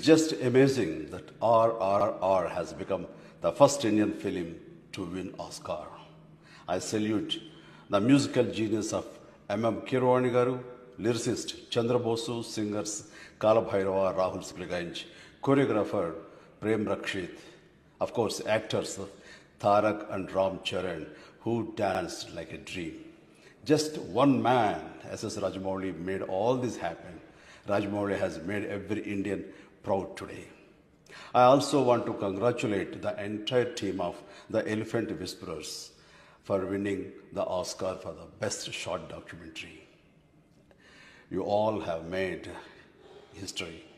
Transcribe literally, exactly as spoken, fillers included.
just amazing that R R R has become the first Indian film to win Oscar. I salute the musical genius of M M Keeravani garu, lyricist Chandra Bosu, singers Kalabhairava, Rahul Spriganj, choreographer Prem Rakshit, of course actors Tarak and RamCharan, who danced like a dream. Just one man, S S Rajamouli, made all this happen. Rajamouli has made every Indian proud today. I also want to congratulate the entire team of The Elephant Whisperers for winning the Oscar for the Best Short Documentary. You all have made history.